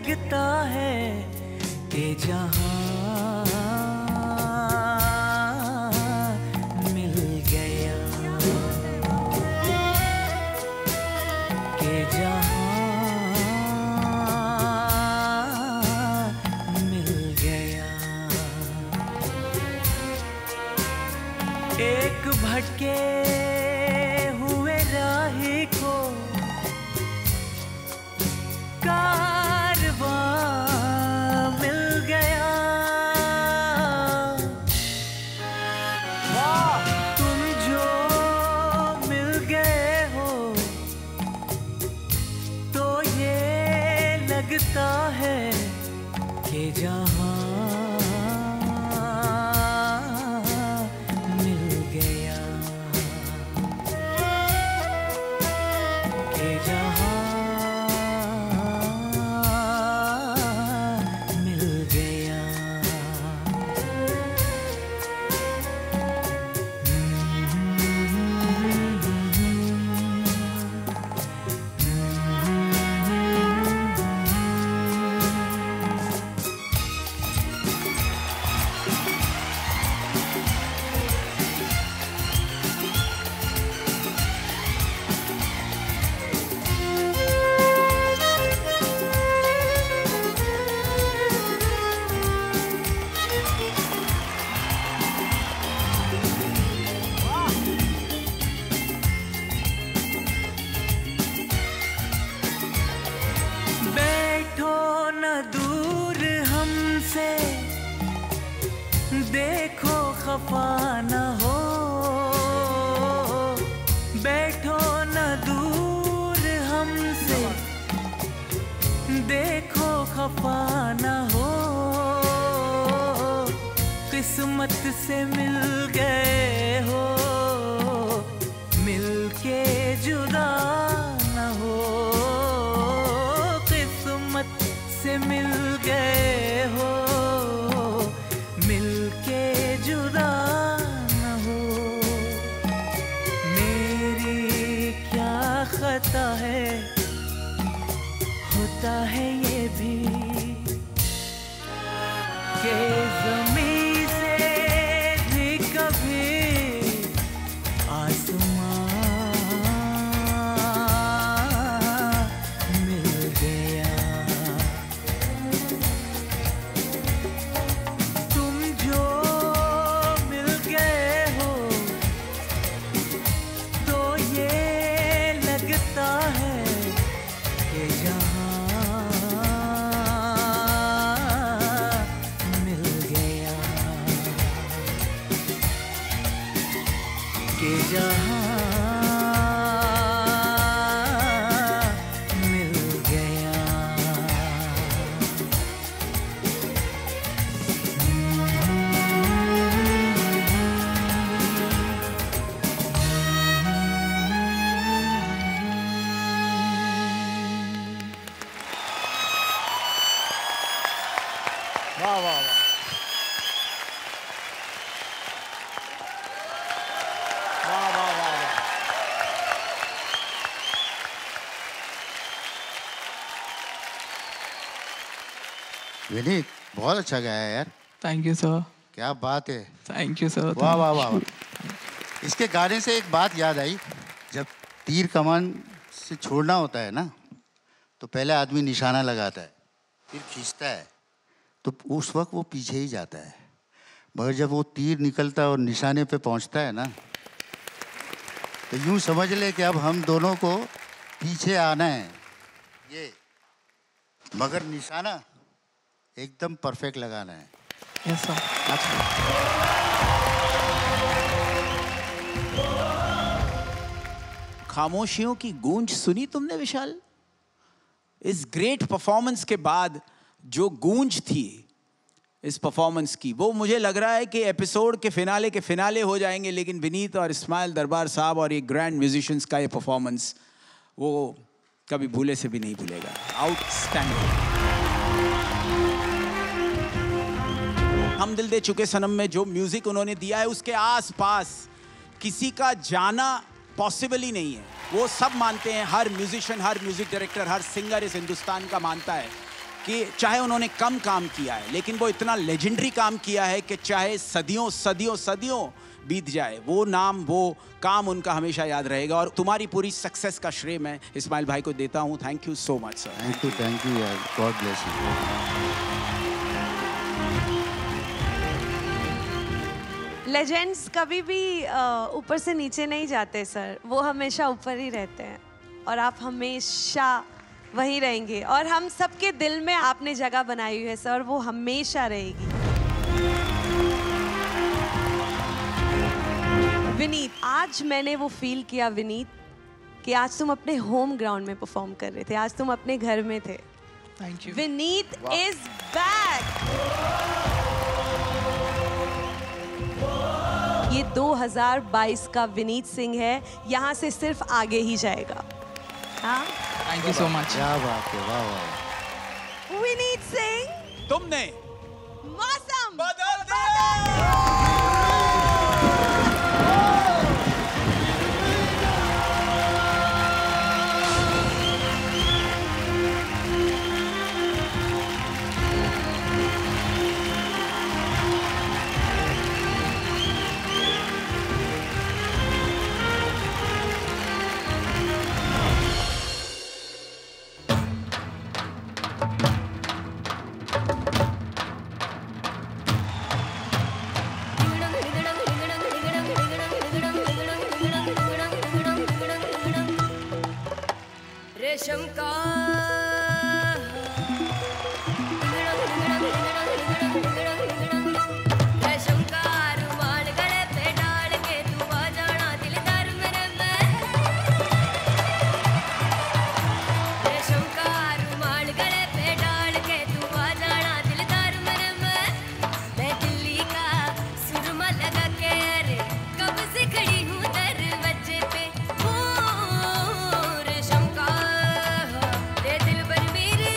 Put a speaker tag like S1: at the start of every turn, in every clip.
S1: लगता है कि जहां मिल गया, कि जहां मिल गया। एक भटके हुए राही को कारवां मिल गया। तुम जो मिल गए हो तो ये लगता है कि जहां खफा न हो, बैठो न दूर हमसे, देखो खफा न हो। किस्मत से मिल गए हो, मिलके जुदा न हो। किस्मत से मिल गए हो, मिलके जुदा न हो। मेरी क्या खता है, होता है ये भी कि ज़मीं से भी कभी आसमां मिल गया। तुम जो मिल गए हो तो ये लगता है कि जहां मिल गया, कि जहां मिल गया।
S2: वाह वाह वाह। वाह वाह वाह वाह।
S3: विनीत बहुत अच्छा गाया यार,
S4: थैंक यू सर।
S3: क्या बात है।
S4: Thank you sir.
S3: वाह वाह वाह वाह। इसके गाने से एक बात याद आई, जब तीर कमान से छोड़ना होता है ना तो पहले आदमी निशाना लगाता है, फिर खींचता है, तो उस वक्त वो पीछे ही जाता है। मगर जब वो तीर निकलता है और निशाने पे पहुंचता है ना, तो यूं समझ ले कि अब हम दोनों को पीछे आना है ये, मगर निशाना एकदम परफेक्ट लगाना है।
S4: Yes sir.
S2: खामोशियों की गूंज सुनी तुमने विशाल? इस ग्रेट परफॉर्मेंस के बाद जो गूंज थी इस परफॉर्मेंस की, वो मुझे लग रहा है कि एपिसोड के फिनाले हो जाएंगे, लेकिन विनीत और इस्माइल दरबार साहब और ये ग्रैंड म्यूजिशियंस का ये परफॉर्मेंस वो कभी भूले से भी नहीं भूलेगा। आउटस्टैंडिंग। हम दिल दे चुके सनम में जो म्यूजिक उन्होंने दिया है, उसके आसपास किसी का जाना पॉसिबल ही नहीं है। वो सब मानते हैं, हर म्यूजिशियन, हर म्यूजिक डायरेक्टर, हर सिंगर इस हिंदुस्तान का मानता है कि चाहे उन्होंने कम काम किया है, लेकिन वो इतना लेजेंडरी काम किया है कि चाहे सदियों सदियों सदियों बीत जाए, वो नाम, वो काम उनका हमेशा याद रहेगा। और तुम्हारी पूरी सक्सेस का श्रेय मैं इस्माइल भाई को देता हूँ। Thank you so much sir.
S3: Thank you यार, गॉड ब्लेस यू।
S5: लेजेंड्स कभी भी ऊपर से नीचे नहीं जाते सर, वो हमेशा ऊपर ही रहते हैं और आप हमेशा वहीं रहेंगे और हम सबके दिल में आपने जगह बनाई हुई है सर, वो हमेशा रहेगी। विनीत, आज मैंने वो फील किया विनीत कि आज तुम अपने होम ग्राउंड में परफॉर्म कर रहे थे, आज तुम अपने घर में थे।
S4: Thank you.
S5: Vineet is back. ये 2022 का विनीत सिंह है, यहाँ से सिर्फ आगे ही जाएगा। हाँ,
S4: थैंक यू सो मच।
S3: क्या बात है, वाह वाह।
S5: विनीत सिंह,
S2: तुमने
S5: मौसम
S2: बदल दिया।
S6: रेशम का रेशम का रुमाल गले पे डाल के तू आ जाना दिलदार मेरे में। रेशम का रुमाल गले पे डाल के तू आ जाना दिलदार मेरे में। मैं दिल्ली का सुरमा लगा के अरे कब से खड़ी हूँ दरवाजे पे। रेशम का रे दिल भर मेरे,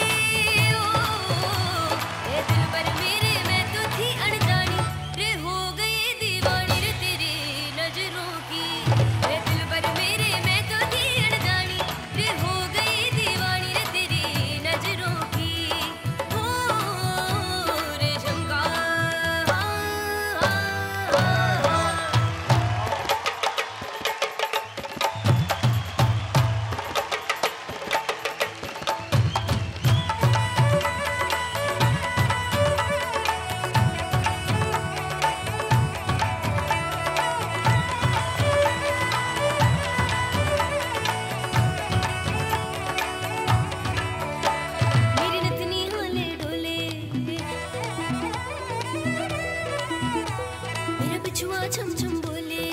S6: रे दिल भर मेरे मैं तो थी अनजानी रे, हो गई दीवानी रे तेरी नजरों की। रे दिल भर मेरे मैं तो थी अनजानी रे, हो गई दीवानी रे तेरी नजरों की। हो रेशम का मेरी नथनी हाले डोले, मेरा बिछुआ छम छम बोले।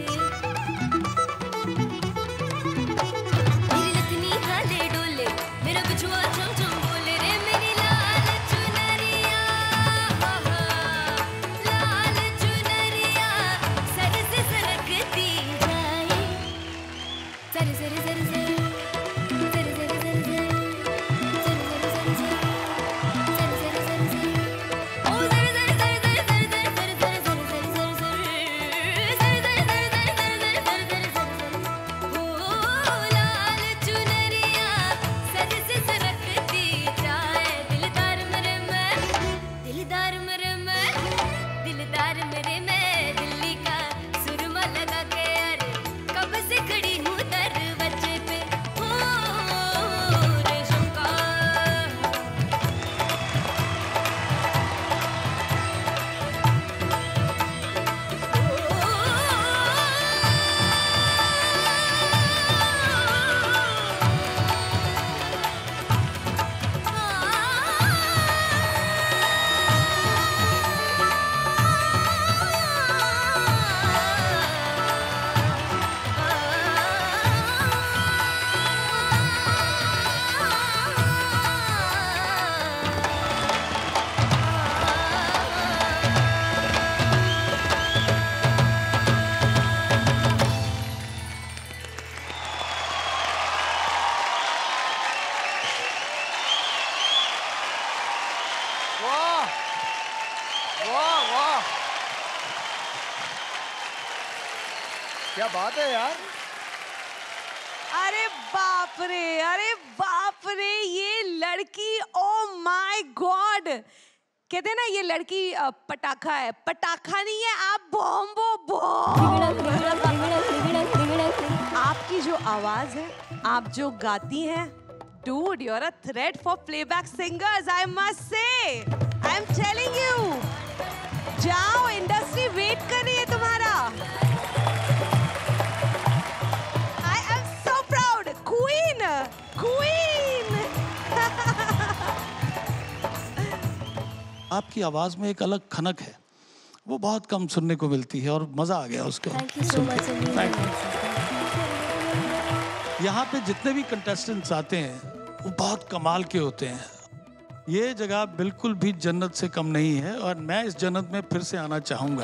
S6: मेरी नथनी हाले डोले, मेरा बिछुआ छम छम बोले रे। मेरी लाल चुनरिया, लाल चुनरिया सर से सरकती जाए। सर सर सर सर सर सर सर सर दिलदार मेरे मैं दिल्ली का सुरमा लगा के अरे कब से खड़ी हूँ दरवाजे पे। हो रेशम का
S7: वाह वाह वाह, क्या बात है यार।
S5: अरे बाप रे, अरे बाप बाप रे, ये लड़की, ओ माय गॉड। कहते हैं ना ये लड़की पटाखा है, पटाखा नहीं है, आप बॉम्बो बॉम्ब। आपकी जो आवाज है, आप जो गाती हैं, dude, you're a threat for playback singers, I must say. I'm telling you. जाओ, इंडस्ट्री वेट कर रही है तुम्हारा। I am so proud, Queen, Queen.
S8: आपकी आवाज में एक अलग खनक है, वो बहुत कम सुनने को मिलती है और मजा आ गया उसको।
S6: Thank you so much.
S8: यहाँ पे जितने भी कंटेस्टेंट्स आते हैं वो बहुत कमाल के होते हैं। ये जगह बिल्कुल भी जन्नत से कम नहीं है और मैं इस जन्नत में फिर से आना चाहूंगा।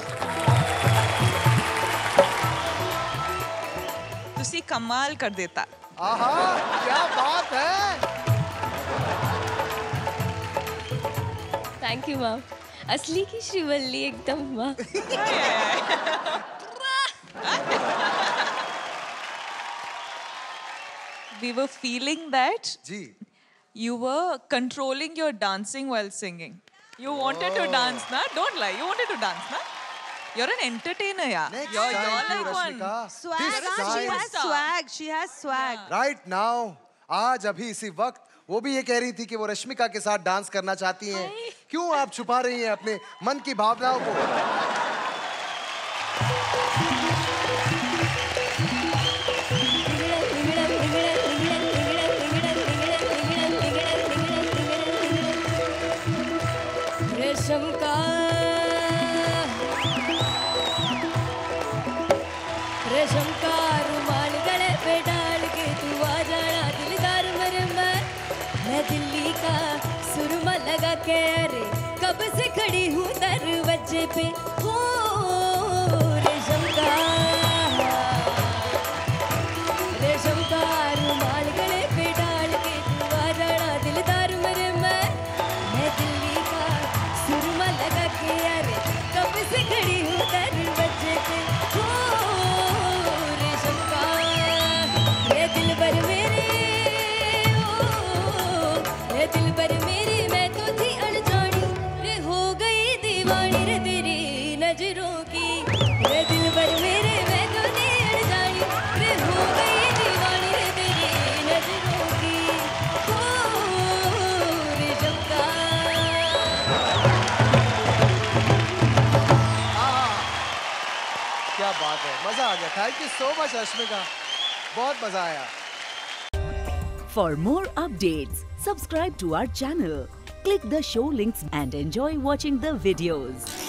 S9: तुसी कमाल कर देता।
S7: आहा, क्या बात है।
S6: थैंक यू मैम, असली की श्रीवल्ली एकदम माँ।
S9: We were feeling that
S7: ji
S9: you were controlling your dancing while singing. You wanted to dance, na? Don't lie. You wanted to dance, na? You're an entertainer, yeah.
S7: Next
S9: You're
S7: time,
S9: like one.
S7: Rashmika.
S5: Swag,
S7: This
S5: she
S7: time,
S5: has swag, she has swag.
S7: right now, आज अभी इसी वक्त वो भी ये कह रही थी कि वो रश्मिका के साथ डांस करना चाहती हैं। क्यों आप छुपा रही हैं अपने मन की भावनाओं को?
S6: रेशम का रुमाल गले पे डाल के तू आ जाना दिलदार मेरे। मैं दिल्ली का सुरमा लगा के, अरे कब से खड़ी हूँ दरवाजे पे। हो रेशम का रुमाल गले पे डाल के तू आ जाना दिलदार मेरे। मैं दिल्ली का सुरमा लगा के, अरे कब से खड़ी हूँ दरवाजे पे। हो रेशम का ये दिल भर मेरे, ये दिल भर मेरे, मैं तो थी अनजानी रे, हो गई दीवानी रे तेरी नजरों की। ये दिल भर मेरे, मैं तो थी अनजानी रे, हो गई दीवानी रे तेरी नजरों की। हो रेशम का।
S7: क्या बात है, मजा आ गया। Thank you so much Rashmika, बहुत मजा आया।
S10: For more updates, subscribe to our channel, click the show links and enjoy watching the videos.